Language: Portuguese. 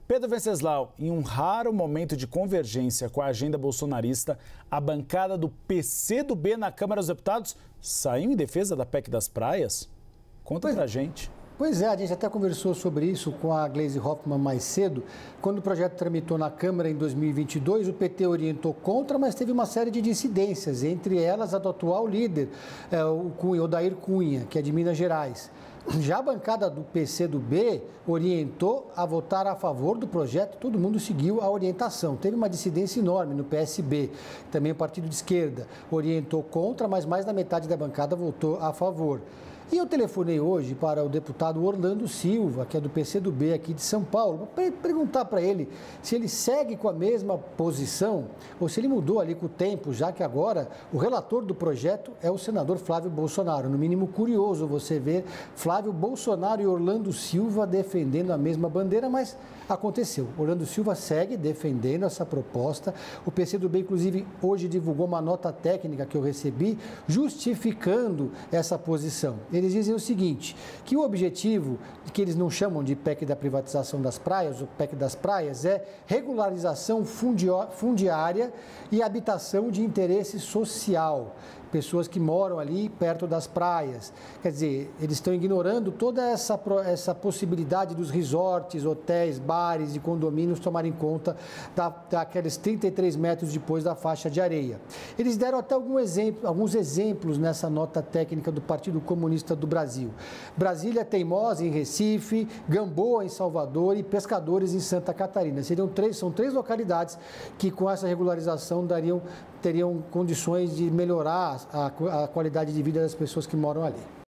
Pedro Venceslau, em um raro momento de convergência com a agenda bolsonarista, a bancada do PCdoB na Câmara dos Deputados saiu em defesa da PEC das praias? Conta pra gente. Pois é, a gente até conversou sobre isso com a Gleisi Hoffmann mais cedo. Quando o projeto tramitou na Câmara em 2022, o PT orientou contra, mas teve uma série de dissidências, entre elas a do atual líder, o Odair Cunha, que é de Minas Gerais. Já a bancada do PCdoB orientou a votar a favor do projeto, todo mundo seguiu a orientação. Teve uma dissidência enorme no PSB, também o partido de esquerda orientou contra, mas mais da metade da bancada votou a favor. E eu telefonei hoje para o deputado Orlando Silva, que é do PCdoB aqui de São Paulo, para perguntar para ele se ele segue com a mesma posição ou se ele mudou ali com o tempo, já que agora o relator do projeto é o senador Flávio Bolsonaro. No mínimo curioso você ver Flávio Bolsonaro e Orlando Silva defendendo a mesma bandeira, mas aconteceu. Orlando Silva segue defendendo essa proposta. O PCdoB, inclusive, hoje divulgou uma nota técnica que eu recebi justificando essa posição. Eles dizem o seguinte, que o objetivo, que eles não chamam de PEC da privatização das praias, o PEC das praias, é regularização fundiária e habitação de interesse social. Pessoas que moram ali perto das praias. Quer dizer, eles estão ignorando toda essa possibilidade dos resorts, hotéis, bares e condomínios tomarem conta daqueles 33 metros depois da faixa de areia. Eles deram até alguns exemplos nessa nota técnica do Partido Comunista do Brasil. Brasília Teimosa em Recife, Gamboa em Salvador e Pescadores em Santa Catarina. São três localidades que com essa regularização teriam condições de melhorar a qualidade de vida das pessoas que moram ali.